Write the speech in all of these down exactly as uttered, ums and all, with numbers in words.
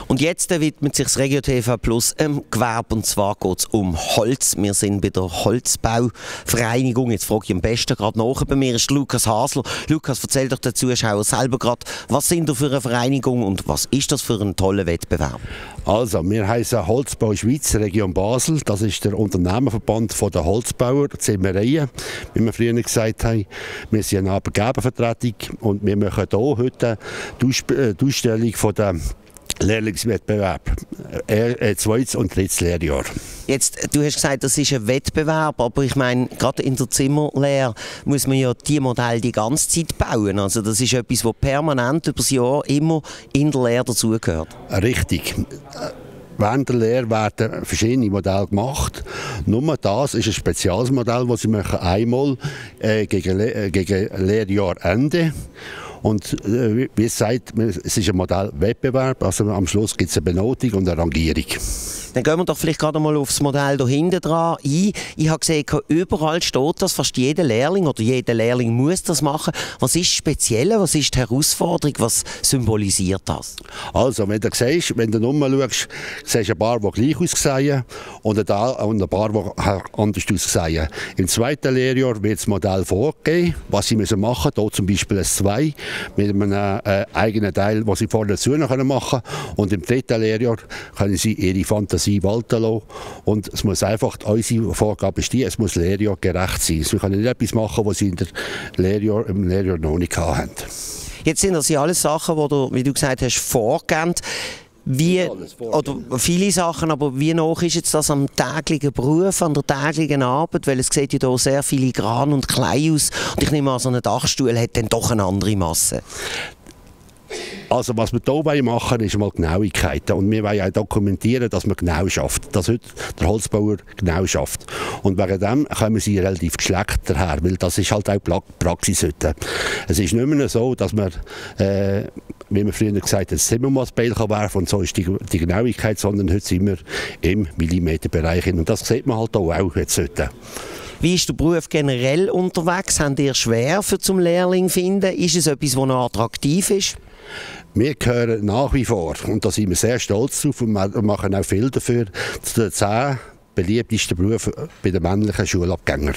Und jetzt widmet sich das Regio T V Plus ähm, Gewerbe, und zwar geht es um Holz. Wir sind bei der Holzbauvereinigung. Jetzt frage ich am besten gerade nach. Bei mir ist Lukas Hasler. Lukas, erzähl doch den Zuschauern selber gerade, was sind da für eine Vereinigung und was ist das für ein toller Wettbewerb? Also, wir heißen Holzbau Schweiz, Region Basel. Das ist der Unternehmerverband der Holzbauer, Zimmereien, wie wir früher gesagt haben. Wir sind eine Arbeitgebervertretung und wir machen hier heute die Ausstellung von der Lehrlingswettbewerb, äh, zweites und drittes Lehrjahr. Jetzt, du hast gesagt, das ist ein Wettbewerb, aber ich meine, gerade in der Zimmerlehre muss man ja die Modelle die ganze Zeit bauen. Also das ist etwas, was permanent über das Jahr immer in der Lehre dazugehört. Richtig. Während der Lehre werden verschiedene Modelle gemacht. Nur das ist ein Spezialmodell, das sie machen einmal äh, gegen, Le gegen Lehrjahrende. Und äh, wie gesagt, es ist ein Modellwettbewerb, also am Schluss gibt es eine Benotung und eine Rangierung. Dann gehen wir doch vielleicht gerade mal auf das Modell hier hinten dran ein. Ich habe gesehen, überall steht das, fast jeder Lehrling oder jeder Lehrling muss das machen. Was ist speziell, was ist die Herausforderung, was symbolisiert das? Also, wenn du siehst, wenn du rumschaust, siehst du ein paar, die gleich aussehen und ein paar, die anders aussehen. Im zweiten Lehrjahr wird das Modell vorgegeben, was sie machen müssen. Hier zum Beispiel ein zwei mit einem äh, eigenen Teil, den sie vorne dazu machen können. Und im dritten Lehrjahr können sie ihre Fantasie walten lassen. Und es muss einfach, unsere Vorgabe ist die, es muss Lehrjahr gerecht sein. Wir können nicht etwas machen, was sie in der Lehrjahr, im Lehrjahr noch nicht hatten. Jetzt sind das ja alles Sachen, die du, wie du gesagt hast, vorgehen. Wie, oder viele Sachen, aber wie noch ist jetzt das am täglichen Beruf, an der täglichen Arbeit? Weil es sieht ja hier sehr filigran und klein aus. Und ich nehme an, so ein Dachstuhl hat dann doch eine andere Masse. Also was wir hier machen, ist mal Genauigkeiten. Und wir wollen auch dokumentieren, dass man genau schafft. Dass heute der Holzbauer genau schafft. Und wegen dem kommen sie relativ geschleckt daher, weil das ist halt auch Praxis heute. Es ist nicht mehr so, dass man, äh, wie man früher gesagt hat, das Zimmermaßbeil werfen kann und so ist die, die Genauigkeit, sondern heute sind wir im Millimeterbereich. Und das sieht man halt auch jetzt heute. Wie ist der Beruf generell unterwegs? Habt ihr schwer für zum Lehrling zu finden? Ist es etwas, das noch attraktiv ist? Wir gehören nach wie vor, und da sind wir sehr stolz drauf und machen auch viel dafür, zu den zehn beliebtesten Berufen bei den männlichen Schulabgängern.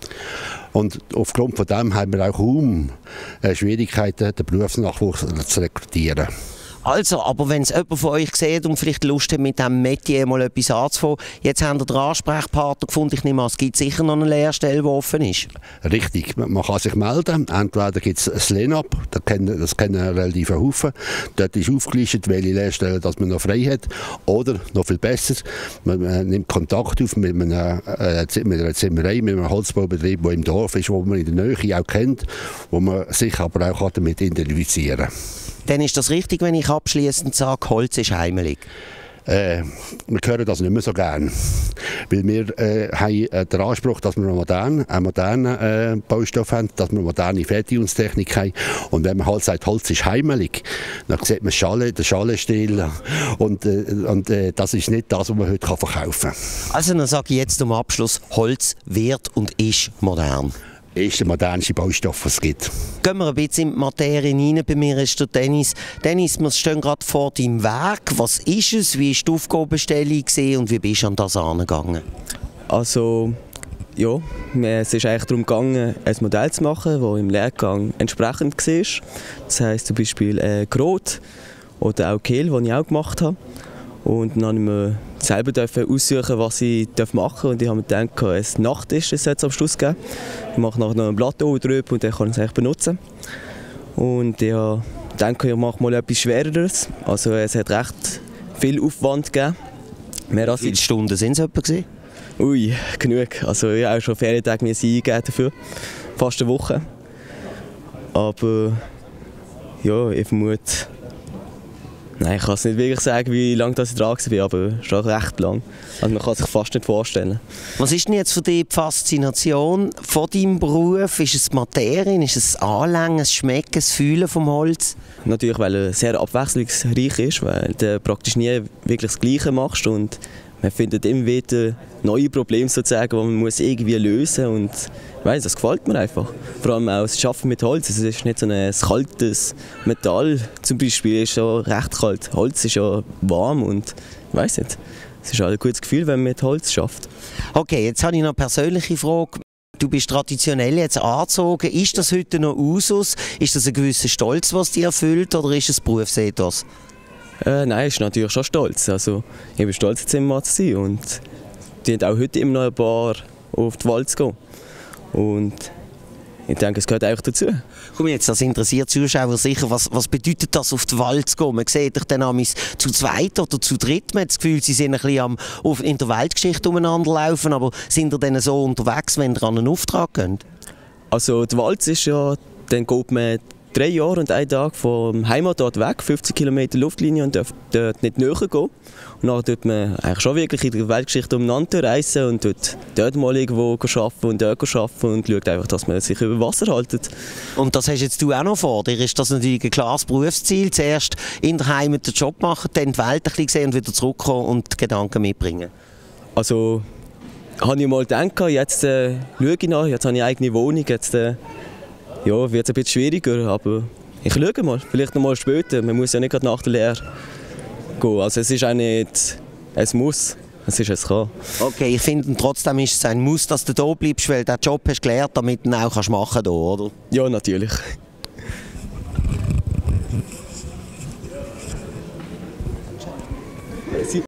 Und aufgrund von dem haben wir auch kaum Schwierigkeiten, den Berufsnachwuchs zu rekrutieren. Also, aber wenn es jemand von euch sieht und vielleicht Lust hat, mit diesem Metier mal etwas anzufangen, jetzt habt ihr den Ansprechpartner gefunden. Ich nehme an, es gibt sicher noch eine Lehrstelle, die offen ist. Richtig, man kann sich melden. Entweder gibt es ein Lenab, das kennen, das kennen relativ Haufen. Dort ist aufgelistet, welche Lehrstellen das man noch frei hat. Oder, noch viel besser, man, man nimmt Kontakt auf mit einer, äh, mit einer Zimmerei, mit einem Holzbaubetrieb, der im Dorf ist, wo man in der Nähe auch kennt, wo man sich aber auch damit identifizieren kann. Dann ist das richtig, wenn ich abschließend sage, Holz ist heimelig. Äh, wir hören das nicht mehr so gerne. Weil wir äh, haben äh, den Anspruch, dass wir einen modernen, einen modernen äh, Baustoff haben, dass wir eine moderne Fertigungstechnik haben. Und wenn man halt sagt, Holz ist heimelig, dann sieht man Schale, den Schalenstil. Und, äh, und äh, das ist nicht das, was man heute verkaufen kann. Also dann sage ich jetzt zum Abschluss, Holz wird und ist modern. Ist der modernste Baustoff, was es gibt. Gehen wir ein bisschen in die Materie rein. Bei mir ist der Dennis. Dennis, wir stehen gerade vor deinem Werk. Was ist es? Wie war die Aufgabenstellung und wie bist du an das angegangen? Also, ja, es ist eigentlich darum gegangen, ein Modell zu machen, das im Lehrgang entsprechend war. Das heisst zum Beispiel äh, Grot oder auch Kehl, das ich auch gemacht habe. Und dann durfte ich mir selber aussuchen, was ich machen darf. Und ich habe mir gedacht, ein Nachttisch soll es am Schluss geben. Ich mache nachher noch ein Blatt oben drüber und dann kann ich es eigentlich benutzen. Und ich denke, ich mache mal etwas Schwereres. Also es hat recht viel Aufwand gegeben. Mehr als Wie viele Stunden sind es etwa gewesen? Ui, genug. Also ich habe auch schon Ferientage eingegeben dafür. Fast eine Woche. Aber ja, ich vermute... Nein, ich kann es nicht wirklich sagen, wie lange ich dran war, aber schon recht lang. Also man kann sich fast nicht vorstellen. Was ist denn jetzt für dich die Faszination von deinem Beruf? Ist es die Materie, ist es das Anlängen, das Schmecken, das Fühlen vom Holz? Natürlich, weil er sehr abwechslungsreich ist, weil du praktisch nie wirklich das Gleiche machst und man findet immer wieder neue Probleme sozusagen, die man muss irgendwie lösen muss. Und ich weiss, das gefällt mir einfach. Vor allem auch das Arbeiten mit Holz. Es ist nicht so ein kaltes Metall. Zum Beispiel ist ja recht kalt. Holz ist ja warm und ich weiss nicht. Es ist auch ein gutes Gefühl, wenn man mit Holz arbeitet. Okay, jetzt habe ich noch eine persönliche Frage. Du bist traditionell jetzt angezogen. Ist das heute noch Usus? Ist das ein gewisser Stolz, was dich erfüllt, oder ist es Berufsethos? Äh, nein, ich bin natürlich schon stolz. Also, ich bin stolz, Zimmermann zu sein. Und die haben auch heute immer noch ein paar auf die Wahl zu gehen. Und ich denke, es gehört einfach dazu. Komm jetzt, das interessiert Zuschauer sicher. Was, was bedeutet das, auf die Wald zu gehen? Man sieht dich dann einmal zu zweit oder zu dritt. Man hat das Gefühl, sie sind ein bisschen am, auf, in der Weltgeschichte umeinander laufen. Aber sind ihr dann so unterwegs, wenn ihr an einen Auftrag geht? Also die Walz ist ja, dann geht man drei Jahre und einen Tag vom Heimatort weg, fünfzig Kilometer Luftlinie, und darf dort nicht näher gehen. Und dann tut man eigentlich schon wirklich in der Weltgeschichte umeinander reisen und dort, dort mal irgendwo arbeiten und dort arbeiten und schaut einfach, dass man sich über Wasser hält. Und das hast jetzt du auch noch vor dir. Ist das natürlich ein klares Berufsziel? Zuerst in der Heimat den Job machen, dann die Welt ein bisschen sehen und wieder zurückkommen und Gedanken mitbringen? Also, habe ich mal gedacht, jetzt äh, schaue ich nach, jetzt habe ich eine eigene Wohnung, jetzt äh, ja, wird es ein bisschen schwieriger, aber ich schaue mal, vielleicht noch mal später. Man muss ja nicht gerade nach der Lehre gehen. Also es ist auch nicht ein Muss, es ist ein Kann. Okay, ich finde trotzdem ist es ein Muss, dass du da bleibst, weil du den Job hast gelernt, damit du ihn auch machen kannst, oder? Ja, natürlich.